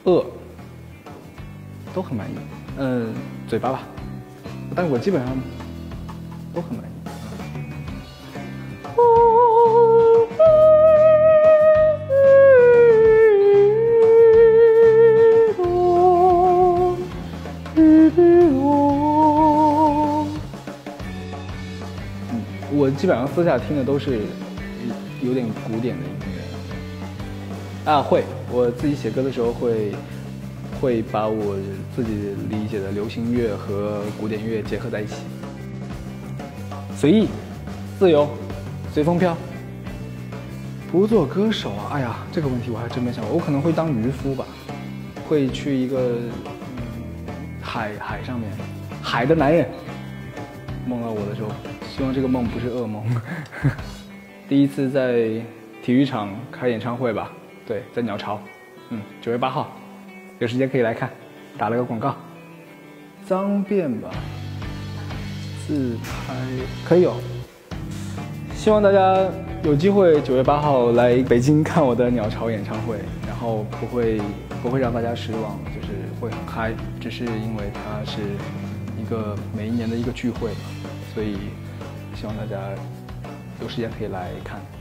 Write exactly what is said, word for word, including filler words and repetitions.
饿，都很满意。嗯，嘴巴吧，但是我基本上都很满意。嗯，我基本上私下听的都是有点古典的音乐。啊，会，我自己写歌的时候会会把我自己理解的流行乐和古典乐结合在一起。随意，自由，随风飘。不做歌手啊，哎呀，这个问题我还真没想过。我可能会当渔夫吧，会去一个、嗯、海海上面，海的男人。梦到我的时候，希望这个梦不是噩梦。第一次在体育场开演唱会吧，对，在鸟巢，嗯，九月八号，有时间可以来看，打了个广告。脏辫吧，自拍可以有。希望大家有机会九月八号来北京看我的鸟巢演唱会，然后不会不会让大家失望，就是会很嗨，只是因为它是一个每一年的一个聚会嘛，所以希望大家有时间可以来看。